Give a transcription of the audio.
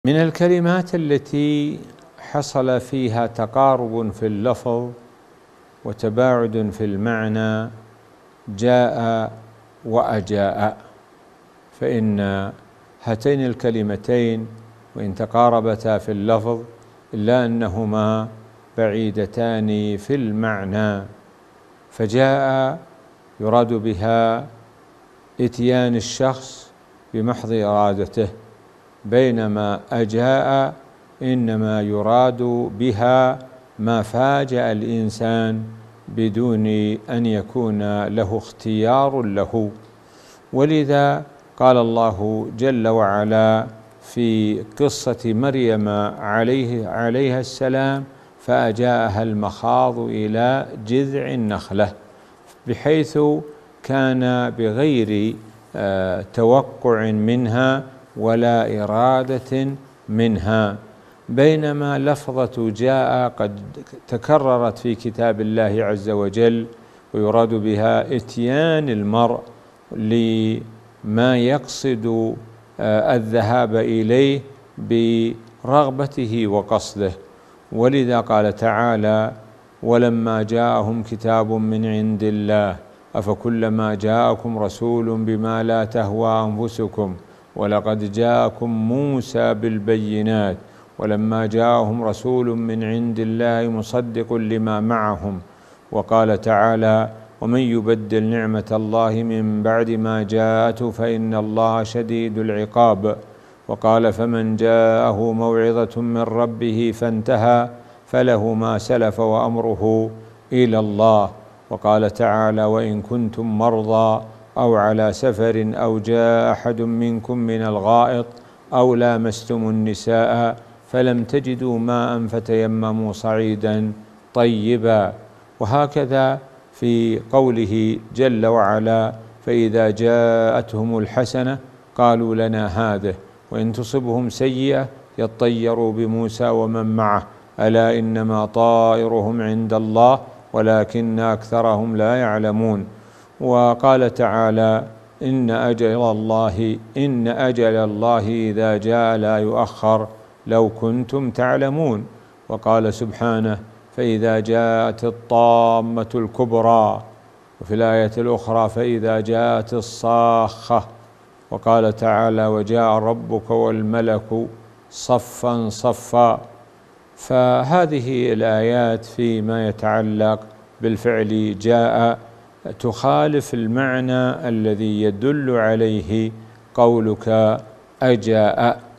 من الكلمات التي حصل فيها تقارب في اللفظ وتباعد في المعنى جاء وأجاء، فإن هاتين الكلمتين وإن تقاربتا في اللفظ إلا أنهما بعيدتان في المعنى. فجاء يراد بها إتيان الشخص بمحض إرادته، بينما أجاء إنما يراد بها ما فاجأ الإنسان بدون أن يكون له اختيار له. ولذا قال الله جل وعلا في قصة مريم عليها السلام: فأجاءها المخاض إلى جذع النخلة، بحيث كان بغير توقع منها ولا إرادة منها. بينما لفظة جاء قد تكررت في كتاب الله عز وجل، ويراد بها إتيان المرء لما يقصد الذهاب إليه برغبته وقصده. ولذا قال تعالى: ولما جاءهم كتاب من عند الله أفكلما جاءكم رسول بما لا تهوى أنفسكم ولقد جاءكم موسى بالبينات ولما جاءهم رسول من عند الله مصدق لما معهم. وقال تعالى: ومن يبدل نعمة الله من بعد ما جاءته فإن الله شديد العقاب. وقال: فمن جاءه موعظة من ربه فانتهى فله ما سلف وأمره إلى الله. وقال تعالى: وإن كنتم مرضى أو على سفر أو جاء أحد منكم من الغائط أو لامستم النساء فلم تجدوا ماء فتيمموا صعيدا طيبا. وهكذا في قوله جل وعلا: فإذا جاءتهم الحسنة قالوا لنا هذه وإن تصبهم سيئة يطيروا بموسى ومن معه ألا إنما طائرهم عند الله ولكن أكثرهم لا يعلمون. وقال تعالى: إن أجل الله إذا جاء لا يؤخر لو كنتم تعلمون. وقال سبحانه: فإذا جاءت الطامة الكبرى. وفي الآية الأخرى: فإذا جاءت الصاخة. وقال تعالى: وجاء ربك والملك صفا صفا. فهذه الآيات فيما يتعلق بالفعل جاء تخالف المعنى الذي يدل عليه قولك أجاء.